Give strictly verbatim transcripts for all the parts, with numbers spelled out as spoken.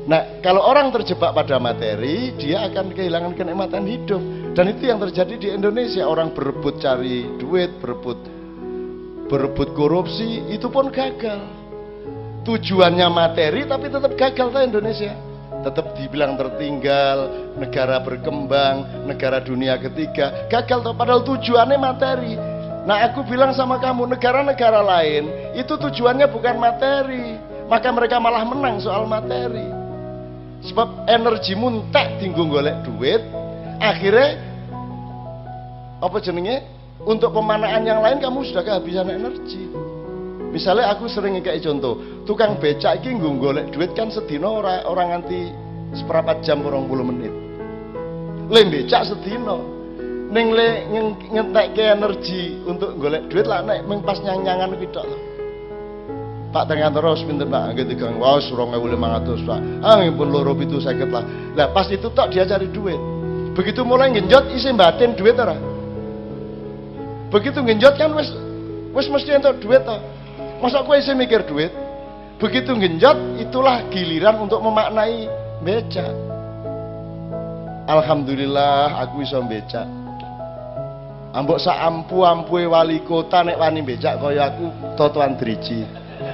Nah, kalau orang terjebak pada materi, dia akan kehilangan kenikmatan hidup. Dan itu yang terjadi di Indonesia. Orang berebut cari duit, berebut berebut korupsi, itu pun gagal. Tujuannya materi tapi tetap gagal tuh Indonesia. Tetap dibilang tertinggal, negara berkembang, negara dunia ketiga, gagal tuh, padahal tujuannya materi. Nah, aku bilang sama kamu, negara-negara lain itu tujuannya bukan materi, maka mereka malah menang soal materi. Sebab energi muntek tinggung golek duit, akhirnya apa jenenge, untuk pemanaan yang lain kamu sudah kehabisan energi. Misalnya aku sering ngekei contoh, tukang becak iki nggo golek duit kan sedina ora ora nganti seperempat jam rong puluh menit. Le becak sedina. Ning le ngentekke energi untuk golek duit lah nek mung pas nyang-nyangan kuwi tok. Pak tengah terus pinter Pak, nggih tigang wae dua ribu lima ratus Pak. Ah ngipun loro pitu seket lah. Lah pas itu tok dia cari duit. Begitu mulai ngenjot isi batin duit ora. Begitu ngenjot kan wis wis mesti entuk duit to. Masa kowe isi mikir duit? Begitu ngenjot itulah giliran untuk memaknai becak. Alhamdulillah aku iso becak. Ambok sak ampu-ampue wali kota nek wani becak kaya aku totoan driji.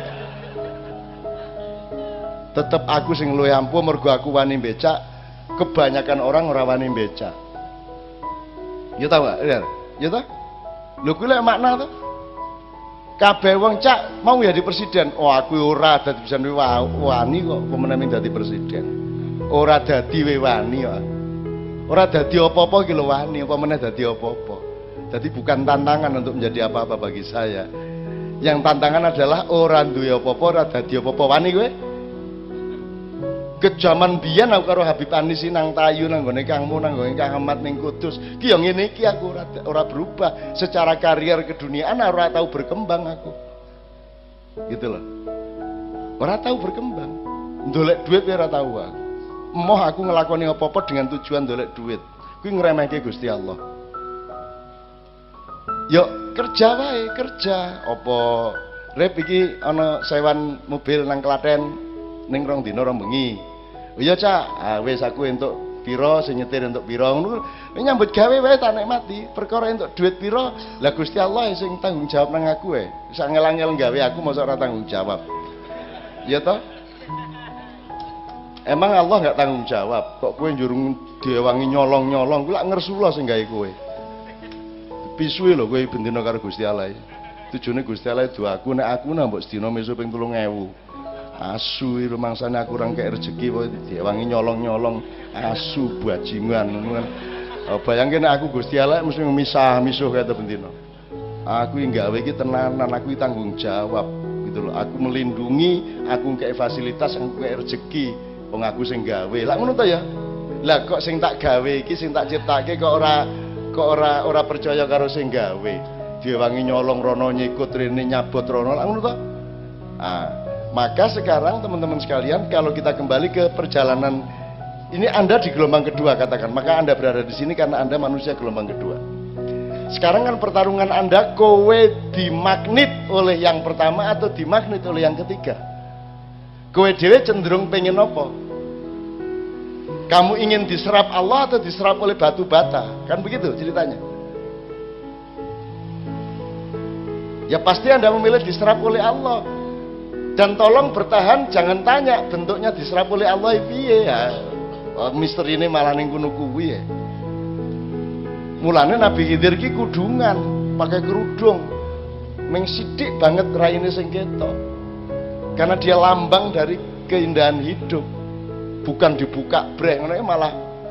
Tetep aku sing luwih ampuh mergo aku wani becak, kebanyakan orang ora wani becak. Ya ta, Pak? Ya ta? Lho kuwi lek makna to. Kabeh wong cak mau jadi presiden. Oh, aku ora dadi bisa wani kok pemenang dadi presiden. Ora dadi wani kok. Ora dadi apa-apa iki lho wani, apa meneh dadi apa-apa. Jadi bukan tantangan untuk menjadi apa-apa bagi saya. Yang tantangan adalah orang duwe apa-apa ora dadi apa-apa wani kowe. Kejaman biyen aku karo Habib Anis nang Tayu nang gone Kangmu nang gone Kang Ahmad ning Kudus. Ki yo ngene iki aku ora ora berubah. Secara karier keduniaan ora tahu berkembang aku. Gitu loh. Ora tahu berkembang. Ndolek duit ora tahu aku. Emoh aku ngelakoni apa-apa dengan tujuan ndolek duit. Kuwi ngremehke Gusti Allah. Yuk kerja wae, kerja. Apa rep iki ana sewan mobil nang Klaten ning rong dina rong bengi. Oh iya Cak, ah wis aku entuk pira sing nyetir entuk pira ngono. Nyambut gawe wae tak nikmati. Perkara entuk duit pira, lah Gusti Allah sing tanggung jawab nang aku wae. Sak ngel-ngel gawe aku mosok ora tanggung jawab. Iya toh? Emang Allah enggak tanggung jawab. Kok kowe njurung diwangi nyolong-nyolong, kuwi lak ngersula sing gawe kowe. Pisuwe lho kowe bendina karo Gusti Allah. Tujune Gusti Allah do aku nek aku nambah sedina mesu ping telung ewu. Asu iki rumangsane aku ora kek rezeki kok diwangi nyolong-nyolong asu bajingan ngono kan. Oh, bayangke nek aku Gusti Allah mesti misah misuh kaya bendina. Aku iki gawe iki tenanan, aku iki tanggung jawab gitu loh. Aku melindungi, aku kek fasilitas, aku kek rezeki. Wong aku sing gawe. Lah ngono ta ya? Lah kok sing tak gawe iki sing tak ciptake kok ora kok ora ora percaya karo sing gawe. Diwangi nyolong rono nyikut rene nyabot rono. Lah ngono ta? Ah, maka sekarang teman-teman sekalian, kalau kita kembali ke perjalanan ini, Anda di gelombang kedua katakan, maka Anda berada di sini karena Anda manusia gelombang kedua. Sekarang kan pertarungan Anda, kowe dimagnet oleh yang pertama atau dimagnet oleh yang ketiga? Kowe dhewe cenderung pengen apa? Kamu ingin diserap Allah atau diserap oleh batu bata? Kan begitu ceritanya. Ya pasti Anda memilih diserap oleh Allah. Dan tolong bertahan, jangan tanya bentuknya diserap oleh Allah piye ya. Oh, misteri ini malah ning kono kuwi ya. Mulane Nabi Khidir ki kudungan, pakai kerudung. Meng sithik banget raine sing ketok. Karena dia lambang dari keindahan hidup. Bukan dibuka brek ngono malah.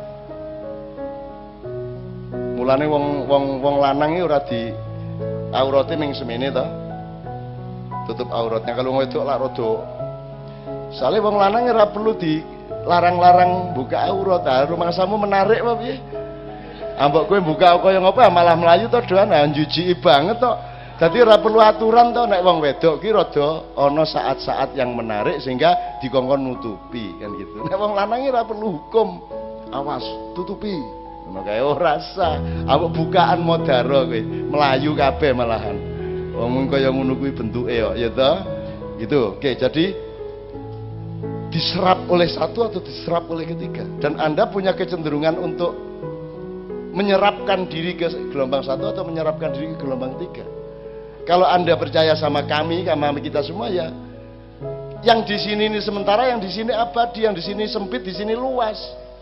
Mulane wong wong wong lanang iki ora di aurate ning semene to. Tutup auratnya. Kalau wedok lak rada sale wong lanang ora perlu dilarang-larang buka aurat. Ah, rumangsamu menarik apa piye? Ambek kowe buka kaya ngopo malah melayu to doan, ah njujiki banget to. Dadi ora perlu aturan to nek wong wedok ki rada ana saat-saat yang menarik sehingga dikongkon nutupi kan gitu. Nek wong lanang ora perlu hukum. Awas, tutupi. Ngono kae ora sah. Ambek bukaan modaro kowe, melayu kabeh malahan. Wong kaya ngono kuwi bentuke kok ya toh. Gitu. Oke, jadi diserap oleh satu atau diserap oleh ketiga, dan Anda punya kecenderungan untuk menyerapkan diri ke gelombang satu atau menyerapkan diri ke gelombang tiga. Kalau Anda percaya sama kami, sama kita semua, ya yang di sini ini sementara, yang di sini abadi, yang di sini sempit, di sini luas,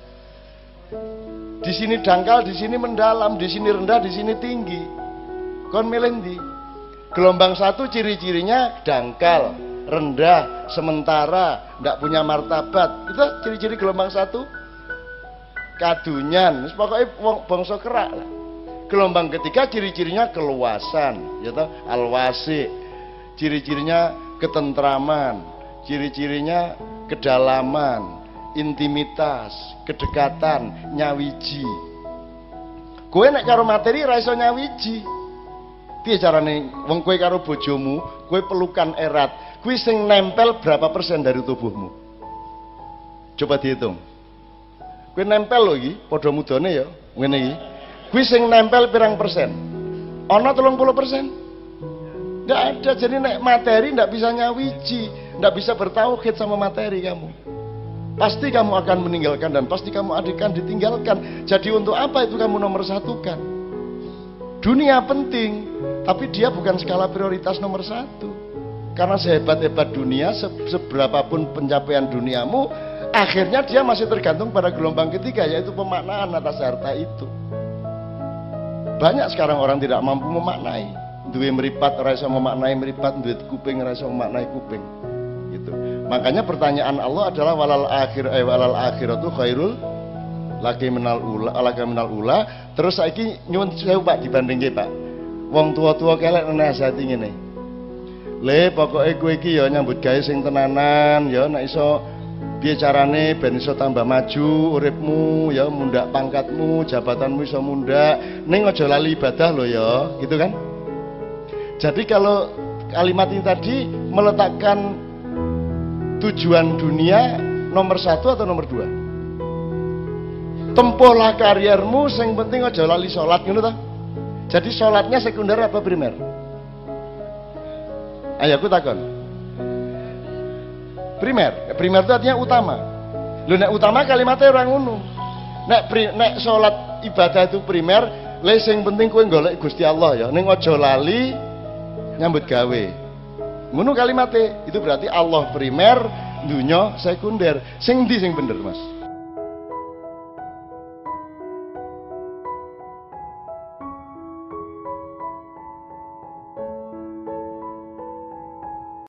di sini dangkal, di sini mendalam, di sini rendah, di sini tinggi. Kon milih ndi? Gelombang satu ciri-cirinya dangkal, rendah, sementara, tidak punya martabat. Itu ciri-ciri gelombang satu. Kadunyan, pokoknya bangsa kerak lah. Gelombang ketiga ciri-cirinya keluasan, ya toh, alwasi. Ciri-cirinya ketentraman, ciri-cirinya kedalaman, intimitas, kedekatan, nyawiji. Kowe nek karo materi ra iso nyawiji. Piye carane wong kowe karo bojomu, kowe pelukan erat, kuwi sing nempel berapa persen dari tubuhmu? Coba dihitung. Kowe nempel lho iki, padha mudane ya, ngene iki. Kuwi sing nempel pirang persen? Ana telung puluh persen? Enggak ada. Jadi nek materi ndak bisa nyawiji, ndak bisa bertauhid sama materi kamu. Pasti kamu akan meninggalkan dan pasti kamu akan ditinggalkan. Jadi untuk apa itu kamu nomor satukan? Dunia penting, tapi dia bukan skala prioritas nomor satu. Karena sehebat-hebat dunia, se seberapapun pencapaian duniamu, akhirnya dia masih tergantung pada gelombang ketiga, yaitu pemaknaan atas harta itu. Banyak sekarang orang tidak mampu memaknai. Duwe meripat ora iso memaknai meripat, duwe kuping ora iso memaknai kuping. Gitu. Makanya pertanyaan Allah adalah walal akhir eh walal akhiratu khairul laki minal ula, laki minal ula. Terus saiki nyuwun sewu Pak dibandingke Pak. Wong tua-tua kelek nasihati ngene. Le pokoke kowe iki ya nyambut gawe sing tenanan ya, nek iso piye carane ben iso tambah maju uripmu ya, mundak pangkatmu, jabatanmu iso mundak, ning aja lali ibadah lo ya, gitu kan? Jadi kalau kalimat ini tadi meletakkan tujuan dunia nomor satu atau nomor dua? Tempuhlah kariermu, sing penting aja lali sholat, ngono ta? Jadi sholatnya sekunder apa primer? Ayo aku takon. Primer, primer itu artinya utama. Lu nek utama kalimatnya orang ngono. Nek pri, nek sholat ibadah itu primer, le sing penting kowe golek Gusti Allah ya. Ning aja lali nyambut gawe. Ngono kalimatnya. Itu berarti Allah primer, dunya sekunder. Sing ndi sing bener, Mas?